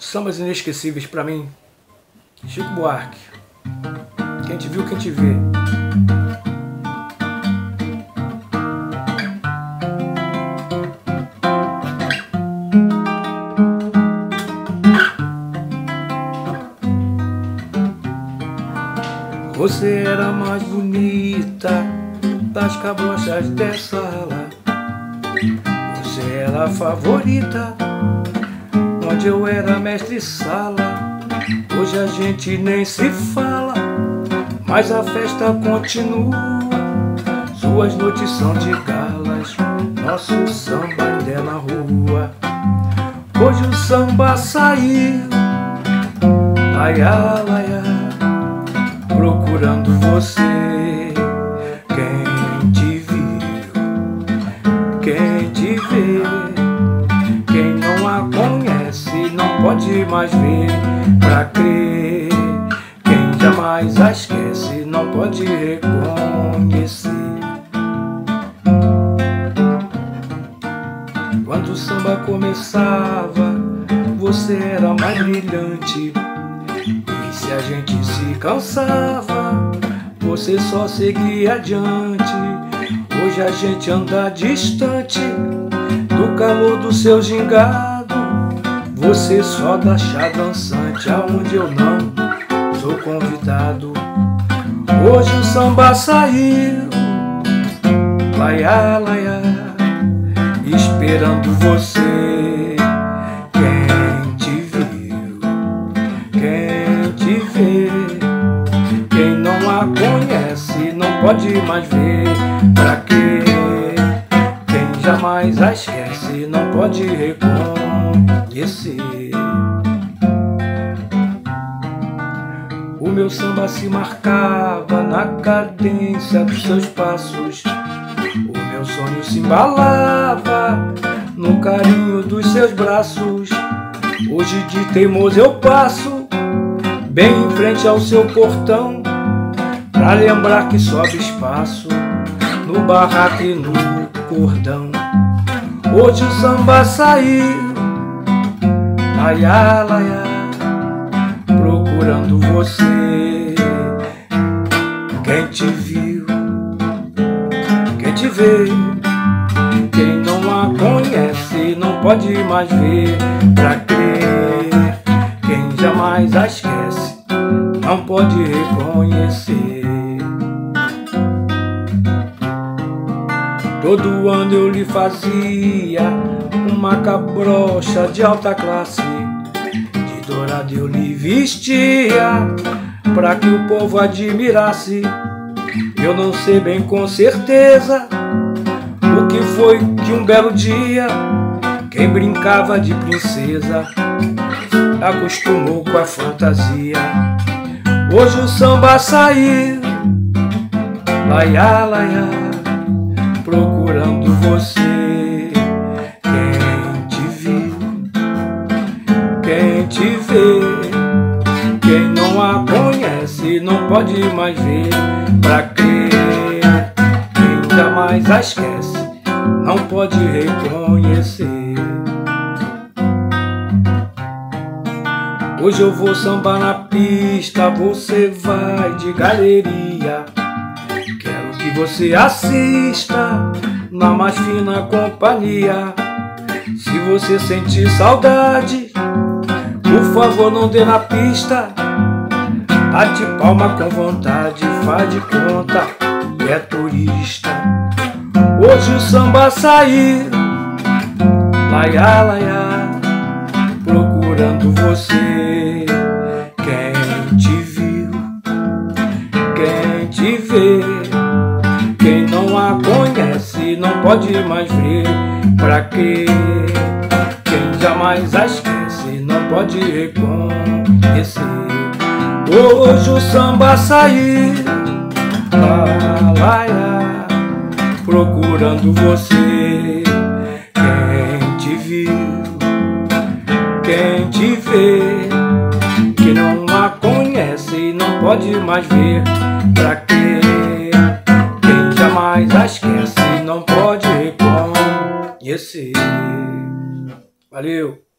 Sambas inesquecíveis pra mim. Chico Buarque. Quem te viu, quem te vê. Você era a mais bonita das cabrochas dessa sala. Você era a favorita, onde eu era mestre-sala. Hoje a gente nem se fala, mas a festa continua. Suas noites são de galas, nosso samba ainda é na rua. Hoje o samba saiu, laia, laia, procurando você. Quem te viu, quem te vê, quem não a conhece não pode mais ver pra crer. Quem jamais a esquece não pode reconhecer. Quando o samba começava, você era mais brilhante. E se a gente se cansava, você só seguia adiante. Hoje a gente anda distante do calor do seu gingado. Você só dá chá dançante aonde eu não sou convidado. Hoje o samba saiu, laia, laia, esperando você. Quem te viu, quem te vê, quem não a conhece não pode mais ver pra quê. Quem jamais a esquece não pode reconhecer. O meu samba se marcava na cadência dos seus passos. O meu sonho se embalava no carinho dos seus braços. Hoje de teimoso eu passo bem em frente ao seu portão, pra lembrar que sobe espaço no barraco e no cordão. Hoje o samba saiu, laia, laia, procurando você. Quem te viu, quem te vê, quem não a conhece não pode mais ver pra crer. Quem jamais a esquece não pode reconhecer. Todo ano eu lhe fazia uma cabrocha de alta classe. De dourado eu lhe vestia pra que o povo admirasse. Eu não sei bem com certeza o que foi que um belo dia quem brincava de princesa acostumou com a fantasia. Hoje o samba saiu, laia, laia, procurando você. Quem te viu, quem te vê, quem não a conhece não pode mais ver pra crer. Quem jamais a esquece não pode reconhecer. Hoje eu vou sambar na pista, você vai de galeria. Quero que você assista na mais fina companhia. Se você sentir saudade, por favor não dê na pista. Bate palma com vontade, faz de conta que é turista. Hoje o samba saiu, laia, laia, procurando você. Quem te viu, quem te vê, quem não a conhece não pode mais ver pra quê. Quem jamais a esquece não pode reconhecer. Hoje o samba saiu, laia, procurando você. Quem te viu, quem te vê, que não a conhece não pode mais ver pra quê. Quem jamais a esquece não pode reconhecer. Valeu!